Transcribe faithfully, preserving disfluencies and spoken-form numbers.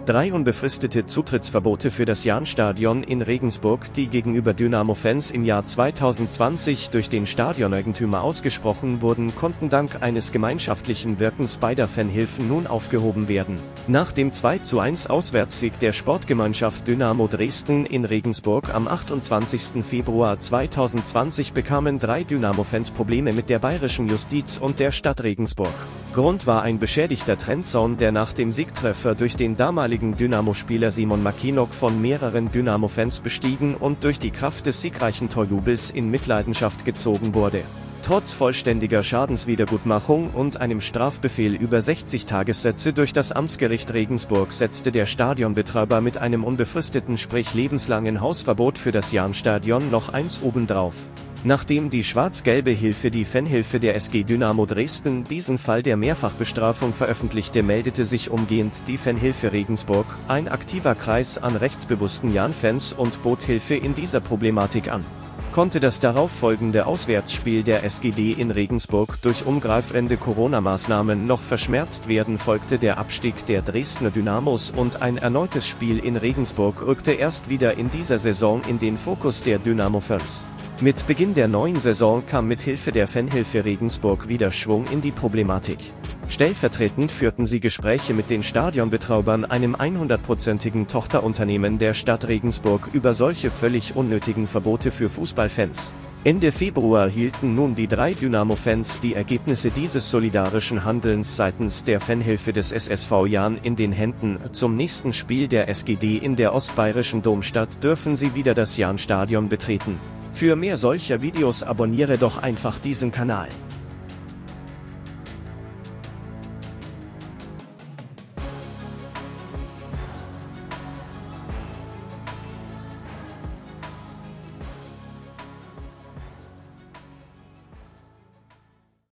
Drei unbefristete Zutrittsverbote für das Jahnstadion in Regensburg, die gegenüber Dynamo-Fans im Jahr zweitausendzwanzig durch den Stadioneigentümer ausgesprochen wurden, konnten dank eines gemeinschaftlichen Wirkens beider Fanhilfen nun aufgehoben werden. Nach dem zwei zu eins Auswärtssieg der Sportgemeinschaft Dynamo Dresden in Regensburg am achtundzwanzigsten Februar zweitausendzwanzig bekamen drei Dynamo-Fans Probleme mit der bayerischen Justiz und der Stadt Regensburg. Grund war ein beschädigter Trennzaun, der nach dem Siegtreffer durch den damaligen Dynamo-Spieler Simon Mackinock von mehreren Dynamo-Fans bestiegen und durch die Kraft des siegreichen Torjubels in Mitleidenschaft gezogen wurde. Trotz vollständiger Schadenswiedergutmachung und einem Strafbefehl über sechzig Tagessätze durch das Amtsgericht Regensburg setzte der Stadionbetreiber mit einem unbefristeten, sprich lebenslangen Hausverbot für das Jahnstadion noch eins obendrauf. Nachdem die schwarz-gelbe Hilfe, die Fanhilfe der S G Dynamo Dresden, diesen Fall der Mehrfachbestrafung veröffentlichte, meldete sich umgehend die Fanhilfe Regensburg, ein aktiver Kreis an rechtsbewussten Jahn-Fans, und bot Hilfe in dieser Problematik an. Konnte das darauffolgende Auswärtsspiel der S G D in Regensburg durch umgreifende Corona-Maßnahmen noch verschmerzt werden, folgte der Abstieg der Dresdner Dynamos und ein erneutes Spiel in Regensburg rückte erst wieder in dieser Saison in den Fokus der Dynamo-Fans. Mit Beginn der neuen Saison kam mit Hilfe der Fanhilfe Regensburg wieder Schwung in die Problematik. Stellvertretend führten sie Gespräche mit den Stadionbetreibern, einem hundertprozentigen Tochterunternehmen der Stadt Regensburg, über solche völlig unnötigen Verbote für Fußballfans. Ende Februar hielten nun die drei Dynamo-Fans die Ergebnisse dieses solidarischen Handelns seitens der Fanhilfe des S S V Jahn in den Händen. Zum nächsten Spiel der S G D in der ostbayerischen Domstadt dürfen sie wieder das Jahnstadion betreten. Für mehr solcher Videos abonniere doch einfach diesen Kanal.